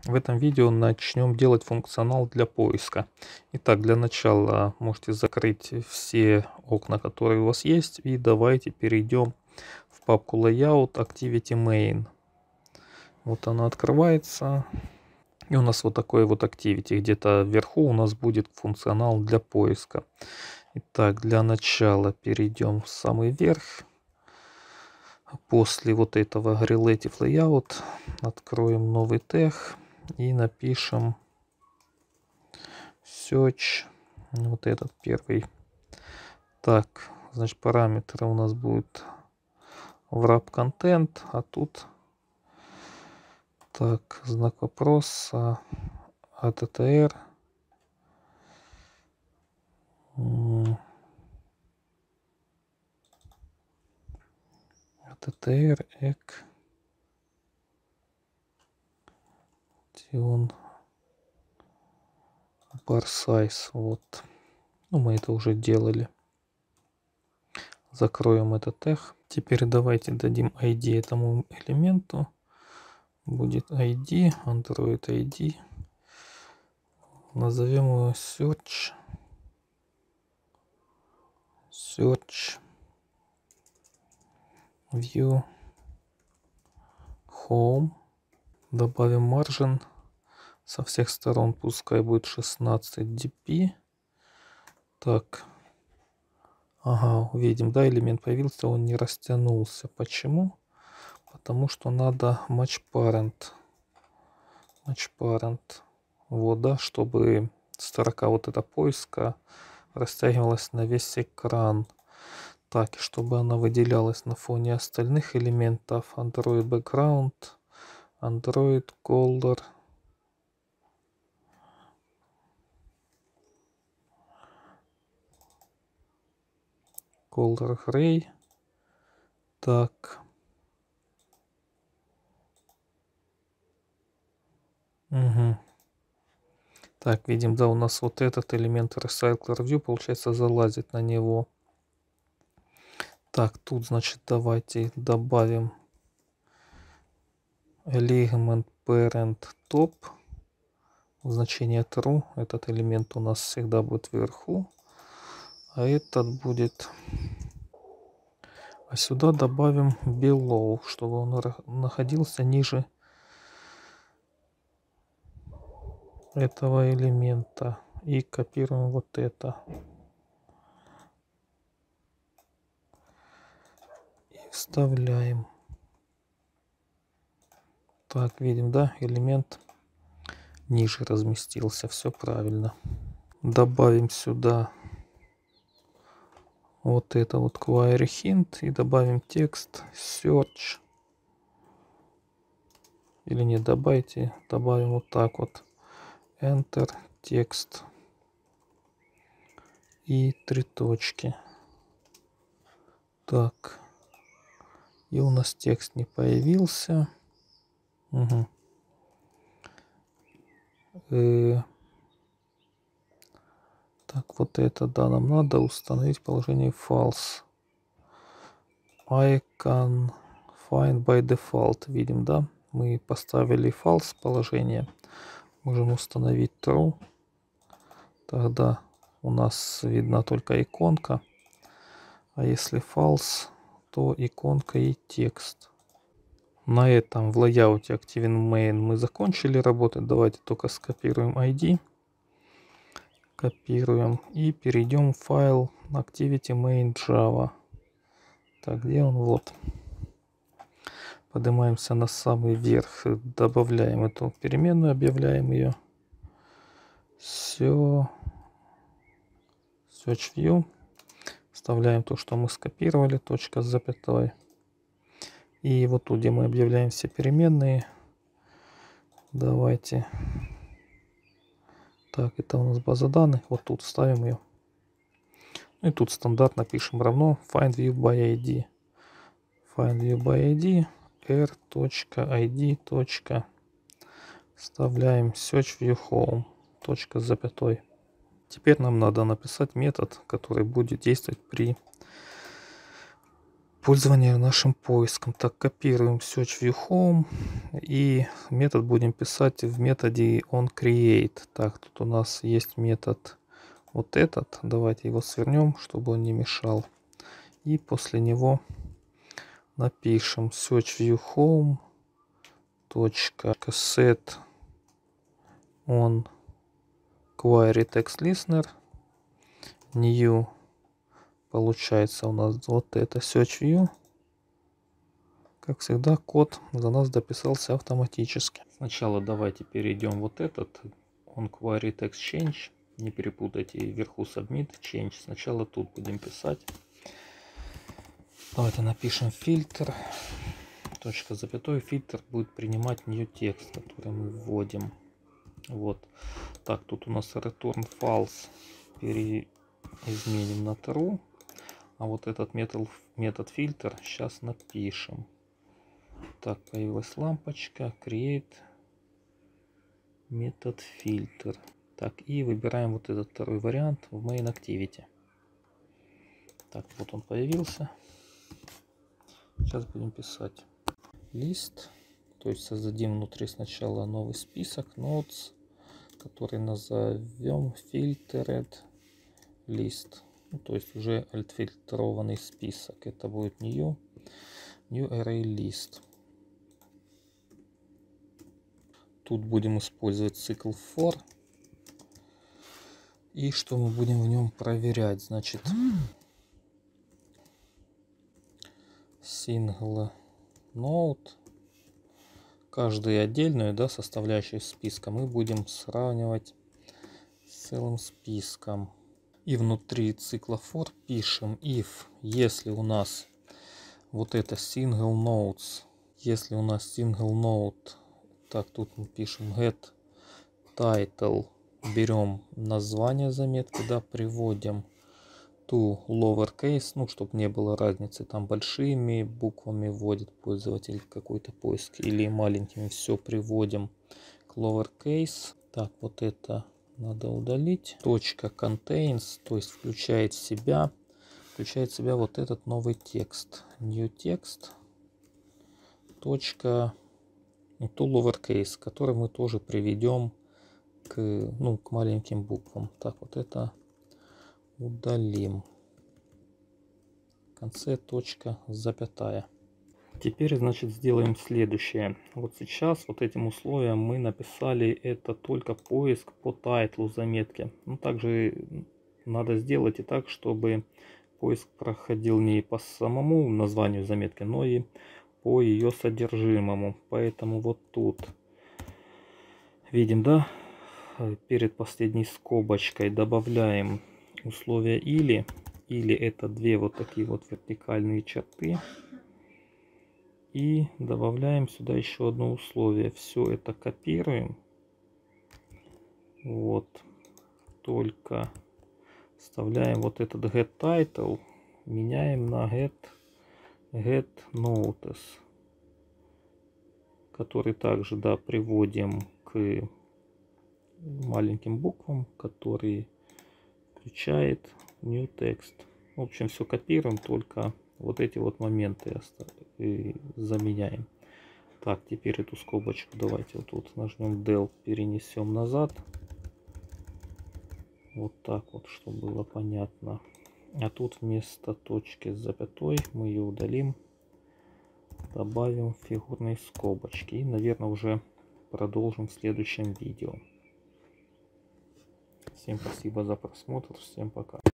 В этом видео начнем делать функционал для поиска. Итак, для начала можете закрыть все окна, которые у вас есть, и давайте перейдем в папку Layout Activity Main. Вот она открывается. И у нас вот такой вот Activity. Где-то вверху у нас будет функционал для поиска. Итак, для начала перейдем в самый верх. После вот этого Relative Layout откроем новый тег и напишем Search. Вот этот первый. Так, значит, параметры у нас будут wrap content, а тут так, знак вопроса, attr, attr, egg, где он, bar size, вот. Ну, мы это уже делали. Закроем этот тег. Теперь давайте дадим ID этому элементу. Будет ID, Android ID. Назовем его Search. Search. View. Home. Добавим margin. Со всех сторон пускай будет 16 dp. Так. Ага, увидим, да, элемент появился, он не растянулся. Почему? Потому что надо match parent. Match parent. Вот, да, чтобы строка вот эта поиска растягивалась на весь экран. Так, и чтобы она выделялась на фоне остальных элементов. Android background, Android color. Color gray. Так. Угу. Так, видим, да, у нас вот этот элемент Recycler View, получается, залазит на него. Так, тут, значит, давайте добавим element parent top. Значение true. Этот элемент у нас всегда будет вверху. А этот будет... А сюда добавим below, чтобы он находился ниже этого элемента. И копируем вот это. И вставляем. Так, видим, да, элемент ниже разместился. Все правильно. Добавим сюда вот это вот query hint и добавим текст search. Или не добавите, добавим вот так вот. Enter, текст и 3 точки. Так. И у нас текст не появился. Угу. Так, вот это, да, нам надо установить положение false. Icon find by default. Видим, да? Мы поставили false положение. Можем установить true. Тогда у нас видна только иконка. А если false, то иконка и текст. На этом в лайауте Activity Main мы закончили работать. Давайте только скопируем ID. Копируем и перейдем в файл Activity Main Java. Так, где он? Вот. Поднимаемся на самый верх, добавляем эту переменную, объявляем ее. Все. Search View. Вставляем то, что мы скопировали, точка с запятой. И вот тут, где мы объявляем все переменные, давайте. Так, это у нас база данных. Вот тут ставим ее. И тут стандартно пишем равно find view by id. Find view by id r.id. Вставляем search view home. Точка с запятой. Теперь нам надо написать метод, который будет действовать при пользования нашим поиском. Так, копируем Search View Home и метод будем писать в методе onCreate. Так, тут у нас есть метод вот этот. Давайте его свернем, чтобы он не мешал. И после него напишем Search View Home .set on Query Text Listener. New. Получается у нас вот это Search View. Как всегда, код за нас дописался автоматически. Сначала давайте перейдем вот этот on Query Text Change. Не перепутайте вверху Submit Change. Сначала тут будем писать. Давайте напишем фильтр. Точка, запятой. Фильтр будет принимать new текст, который мы вводим. Вот. Так, тут у нас return false. Изменим на true. А вот этот метод фильтр сейчас напишем. Так, появилась лампочка. Create метод фильтр. Так, и выбираем вот этот второй вариант в Main Activity. Так, вот он появился. Сейчас будем писать лист. То есть создадим внутри сначала новый список notes, который назовем filtered list. Ну, то есть уже отфильтрованный список. Это будет new array list. Тут будем использовать цикл for. И что мы будем в нем проверять? Значит, single node. Каждую отдельную, да, составляющую списка мы будем сравнивать с целым списком. И внутри цикла for пишем if, если у нас вот это single nodes, если у нас single node, так, тут мы пишем get title, берем название заметки, да, приводим to lowercase, ну, чтобы не было разницы, там большими буквами вводит пользователь какой-то поиск или маленькими, все приводим к lowercase. Так, вот это надо удалить. Точка contains, то есть включает в себя вот этот новый текст. New text. Точка to lowercase, который мы тоже приведем к маленьким буквам. Так, вот это удалим. В конце точка запятая. Теперь, значит, сделаем следующее. Вот сейчас вот этим условием мы написали это только поиск по тайтлу заметки. Ну, также надо сделать и так, чтобы поиск проходил не по самому названию заметки, но и по ее содержимому. Поэтому вот тут видим, да, перед последней скобочкой добавляем условие или это две вот такие вот вертикальные черты. И добавляем сюда еще одно условие. Все это копируем. Вот. Только вставляем вот этот get title. Меняем на get notice. Который также, да, приводим к маленьким буквам, который включает new text. В общем, все копируем, только вот эти вот моменты заменяем. Так, теперь эту скобочку давайте вот тут нажмем del, перенесем назад. Вот так вот, чтобы было понятно. А тут вместо точки с запятой мы ее удалим. Добавим фигурные скобочки. И, наверное, уже продолжим в следующем видео. Всем спасибо за просмотр. Всем пока.